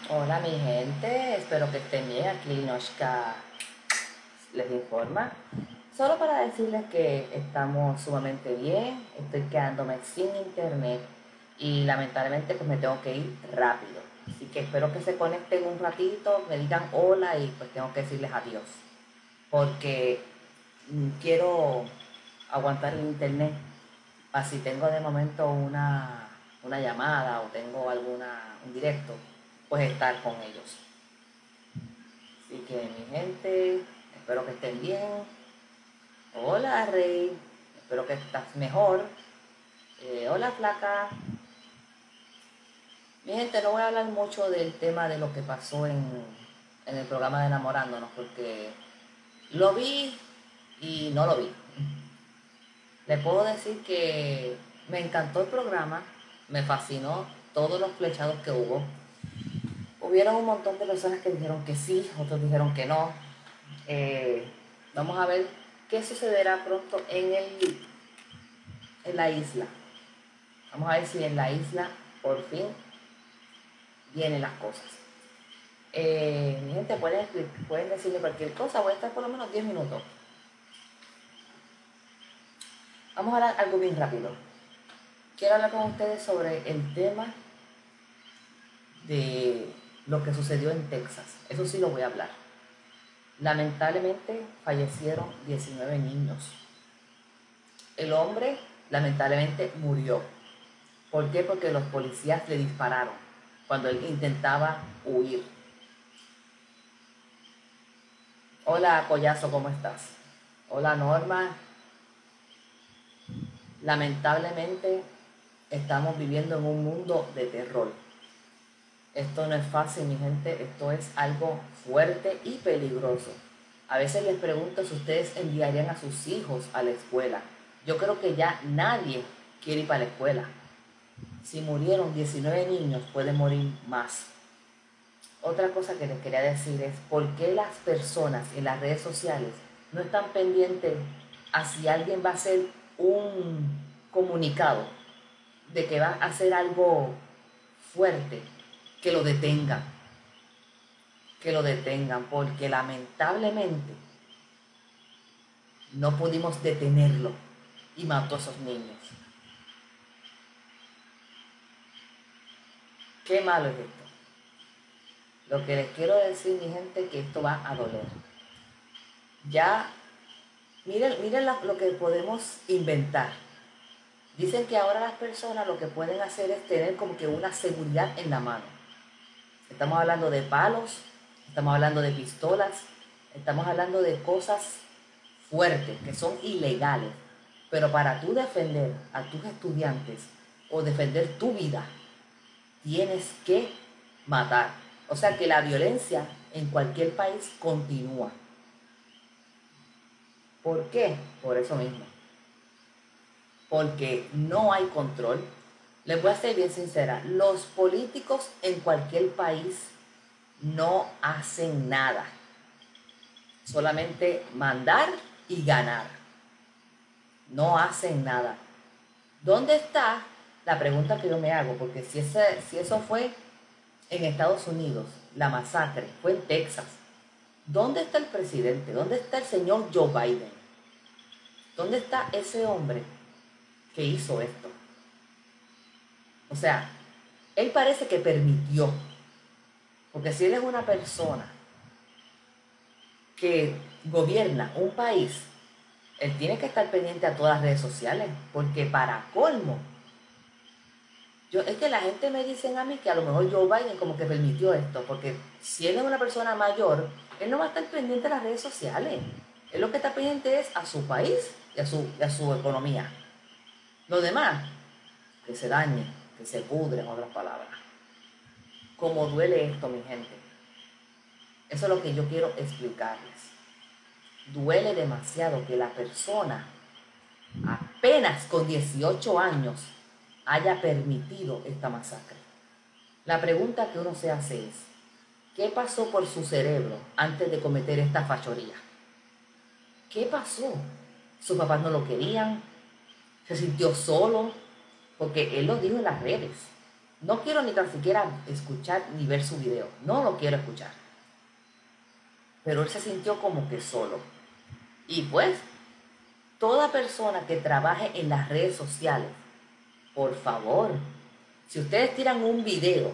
Hola mi gente, espero que estén bien. Aquí Noshka les informa. Solo para decirles que estamos sumamente bien, estoy quedándome sin internet y lamentablemente pues me tengo que ir rápido. Así que espero que se conecten un ratito, me digan hola y pues tengo que decirles adiós. Porque quiero aguantar el internet. Así tengo de momento una llamada o tengo un directo, pues estar con ellos. Así que mi gente, espero que estén bien. Hola Rey, espero que estás mejor. Hola Flaca. Mi gente, no voy a hablar mucho del tema de lo que pasó en el programa de Enamorándonos, porque lo vi y no lo vi. Le puedo decir que me encantó el programa, me fascinó todos los flechados que hubo. Hubieron un montón de personas que dijeron que sí, otros dijeron que no. Eh, Vamos a ver qué sucederá pronto en la isla. Vamos a ver si en la isla por fin vienen las cosas. Mi gente, pueden decirme cualquier cosa, voy a estar por lo menos 10 minutos. Vamos a hablar algo bien rápido. Quiero hablar con ustedes sobre el tema de lo que sucedió en Texas. Eso sí lo voy a hablar. Lamentablemente fallecieron 19 niños. El hombre lamentablemente murió. ¿Por qué? Porque los policías le dispararon cuando él intentaba huir. Hola Collazo, ¿cómo estás? Hola Norma. Lamentablemente estamos viviendo en un mundo de terror. Esto no es fácil, mi gente, esto es algo fuerte y peligroso. A veces les pregunto si ustedes enviarían a sus hijos a la escuela. Yo creo que ya nadie quiere ir para la escuela. Si murieron 19 niños, pueden morir más. Otra cosa que les quería decir es por qué las personas en las redes sociales no están pendientes a si alguien va a hacer un comunicado de que va a hacer algo fuerte, que lo detengan, porque lamentablemente no pudimos detenerlo y mató a esos niños. Qué malo es esto. Lo que les quiero decir, mi gente, que esto va a doler. Ya, miren lo que podemos inventar. Dicen que ahora las personas lo que pueden hacer es tener como que una seguridad en la mano. Estamos hablando de palos, estamos hablando de pistolas, estamos hablando de cosas fuertes que son ilegales. Pero para tú defender a tus estudiantes o defender tu vida, tienes que matar. O sea que la violencia en cualquier país continúa. ¿Por qué? Por eso mismo. Porque no hay control. Les voy a ser bien sincera, los políticos en cualquier país no hacen nada. Solamente mandar y ganar. No hacen nada. ¿Dónde está? La pregunta que yo me hago, porque si eso fue en Estados Unidos, la masacre fue en Texas, ¿dónde está el presidente? ¿Dónde está el señor Joe Biden? ¿Dónde está ese hombre que hizo esto? O sea, él parece que permitió, porque si él es una persona que gobierna un país, él tiene que estar pendiente a todas las redes sociales, porque para colmo, es que la gente me dice a mí que a lo mejor Joe Biden como que permitió esto, porque si él es una persona mayor, él no va a estar pendiente de las redes sociales. Él lo que está pendiente es a su país y a su economía. Lo demás, que se dañe, que se pudre, en otras palabras. Como duele esto, mi gente. Eso es lo que yo quiero explicarles. Duele demasiado que la persona, apenas con 18 años, haya permitido esta masacre. La pregunta que uno se hace es, ¿qué pasó por su cerebro antes de cometer esta fachoría? ¿Qué pasó? Sus papás no lo querían, se sintió solo, porque él lo dijo en las redes. No quiero ni tan siquiera escuchar ni ver su video. No lo quiero escuchar. Pero él se sintió como que solo. Y pues, toda persona que trabaje en las redes sociales, por favor, si ustedes tiran un video,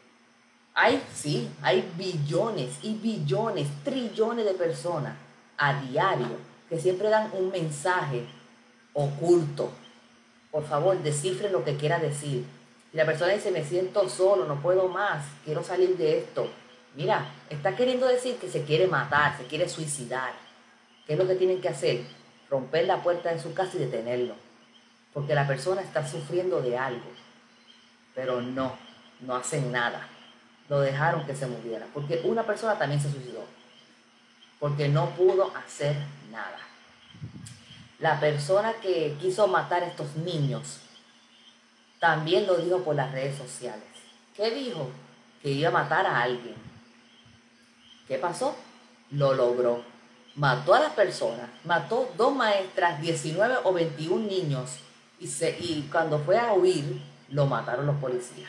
hay billones y billones, trillones de personas a diario que siempre dan un mensaje oculto. Por favor, descifre lo que quiera decir. Y la persona dice, me siento solo, no puedo más, quiero salir de esto. Mira, está queriendo decir que se quiere matar, se quiere suicidar. ¿Qué es lo que tienen que hacer? Romper la puerta de su casa y detenerlo. Porque la persona está sufriendo de algo. Pero no hacen nada. Lo dejaron que se muriera. Porque una persona también se suicidó. Porque no pudo hacer nada. La persona que quiso matar a estos niños también lo dijo por las redes sociales. ¿Qué dijo? Que iba a matar a alguien. ¿Qué pasó? Lo logró. Mató a las personas, mató 2 maestras, 19 o 21 niños y cuando fue a huir, lo mataron los policías.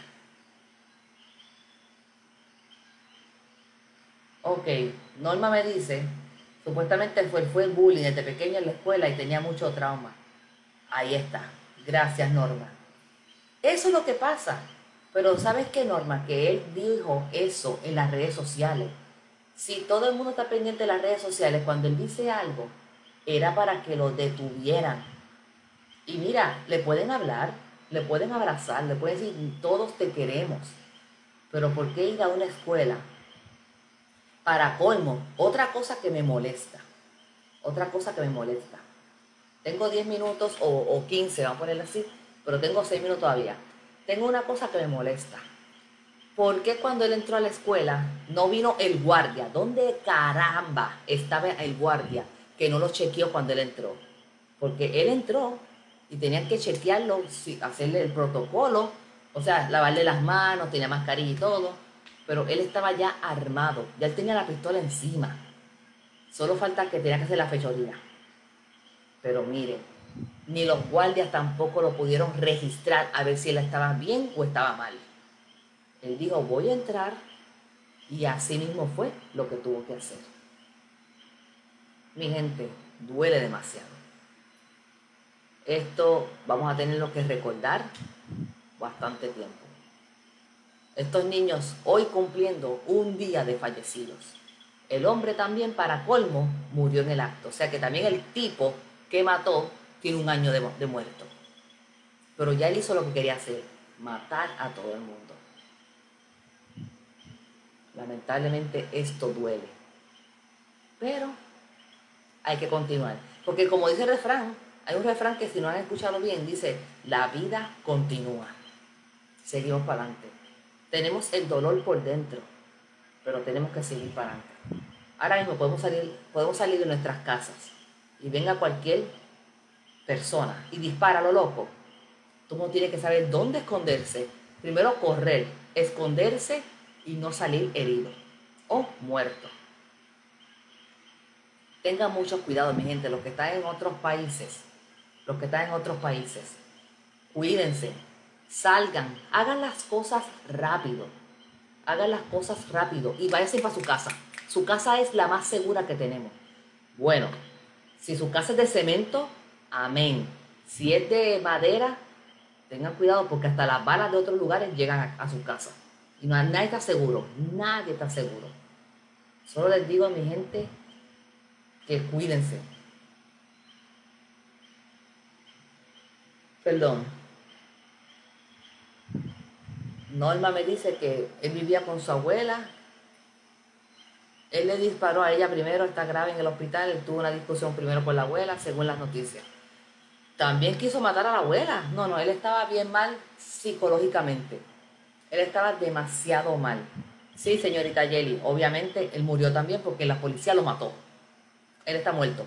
Ok, Norma me dice, supuestamente fue bullying desde pequeño en la escuela y tenía mucho trauma. Ahí está. Gracias, Norma. Eso es lo que pasa. Pero ¿sabes qué, Norma? Que él dijo eso en las redes sociales. Si todo el mundo está pendiente de las redes sociales, cuando él dice algo, era para que lo detuvieran. Y mira, le pueden hablar, le pueden abrazar, le pueden decir, todos te queremos. Pero ¿por qué ir a una escuela? Para colmo, otra cosa que me molesta. Tengo 10 minutos o 15, vamos a ponerlo así, pero tengo 6 minutos todavía. Tengo una cosa que me molesta. ¿Por qué cuando él entró a la escuela no vino el guardia? ¿Dónde caramba estaba el guardia que no lo chequeó cuando él entró? Porque él entró y tenían que chequearlo, hacerle el protocolo, o sea, lavarle las manos, tenía mascarilla y todo, pero él estaba ya armado, ya él tenía la pistola encima. Solo falta que tenía que hacer la fechoría. Pero miren, ni los guardias tampoco lo pudieron registrar a ver si él estaba bien o estaba mal. Él dijo, voy a entrar, y así mismo fue lo que tuvo que hacer. Mi gente, duele demasiado. Esto vamos a tenerlo que recordar bastante tiempo. Estos niños hoy cumpliendo un día de fallecidos. El hombre también, para colmo, murió en el acto. O sea que también el tipo que mató tiene 1 año de muerto. Pero ya él hizo lo que quería hacer, matar a todo el mundo. Lamentablemente esto duele. Pero hay que continuar. Porque como dice el refrán, hay un refrán que si no han escuchado bien, dice, la vida continúa. Seguimos para adelante. Tenemos el dolor por dentro, pero tenemos que seguir para adelante. Ahora mismo podemos salir de nuestras casas y venga cualquier persona y dispara a lo loco. Tú no tienes que saber dónde esconderse. Primero correr, esconderse y no salir herido o muerto. Tengan mucho cuidado, mi gente, los que están en otros países, cuídense, salgan, hagan las cosas rápido, y váyanse para su casa. Su casa es la más segura que tenemos. Bueno, si su casa es de cemento, amén. Si es de madera, tengan cuidado porque hasta las balas de otros lugares llegan a su casa. Y nadie está seguro, nadie está seguro. Solo les digo a mi gente que cuídense. Perdón. Norma me dice que él vivía con su abuela. Él le disparó a ella primero, está grave en el hospital. Él tuvo una discusión primero con la abuela, según las noticias. También quiso matar a la abuela. No, él estaba bien mal psicológicamente. Él estaba demasiado mal. Sí, señorita Yeli, obviamente él murió también porque la policía lo mató. Él está muerto.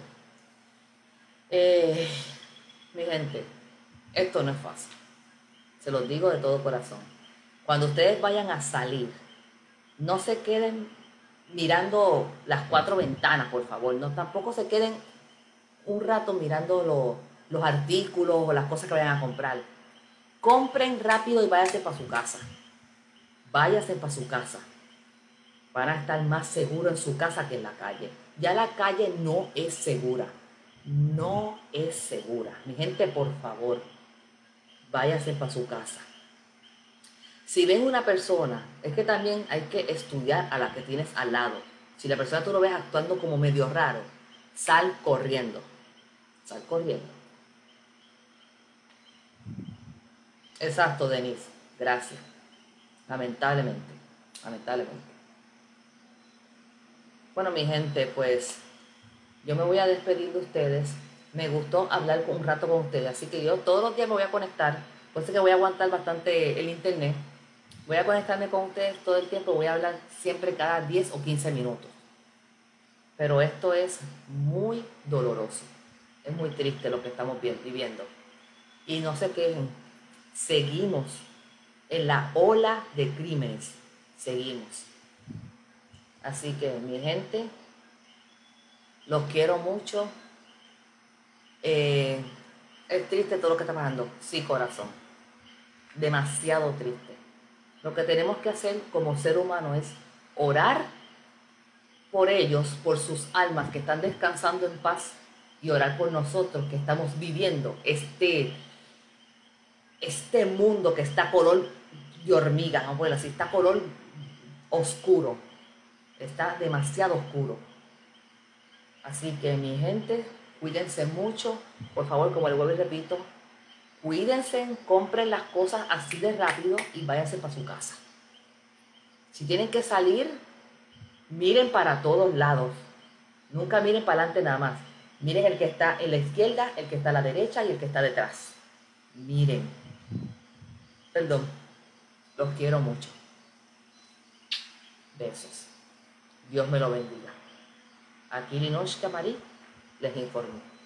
Mi gente, esto no es fácil. Se los digo de todo corazón. Cuando ustedes vayan a salir, no se queden mirando las 4 ventanas, por favor. No, tampoco se queden un rato mirando los artículos o las cosas que vayan a comprar. Compren rápido y váyanse para su casa. Váyanse para su casa. Van a estar más seguros en su casa que en la calle. Ya la calle no es segura. No es segura. Mi gente, por favor, váyanse para su casa. Si ven una persona, es que también hay que estudiar a la que tienes al lado. Si la persona tú lo ves actuando como medio raro, sal corriendo. Sal corriendo. Exacto, Denise. Gracias. Lamentablemente. Lamentablemente. Bueno, mi gente, pues yo me voy a despedir de ustedes. Me gustó hablar un rato con ustedes, así que yo todos los días me voy a conectar. Por eso que voy a aguantar bastante el internet. Voy a conectarme con ustedes todo el tiempo. Voy a hablar siempre cada 10 o 15 minutos. Pero esto es muy doloroso. Es muy triste lo que estamos viviendo. Y no se quejen. Seguimos en la ola de crímenes. Seguimos. Así que, mi gente, los quiero mucho. Es triste todo lo que está pasando. Sí, corazón. Demasiado triste. Lo que tenemos que hacer como ser humano es orar por ellos, por sus almas que están descansando en paz, y orar por nosotros que estamos viviendo este mundo que está color de hormiga, vamos a ponerlo así, está color oscuro, está demasiado oscuro. Así que, mi gente, cuídense mucho, por favor, como les vuelvo y repito, cuídense, compren las cosas así de rápido y váyanse para su casa. Si tienen que salir, miren para todos lados, nunca miren para adelante nada más. Miren el que está en la izquierda, el que está a la derecha y el que está detrás. Miren. Perdón. Los quiero mucho. Besos. Dios me lo bendiga. Aquí Linoshka Marí les informó.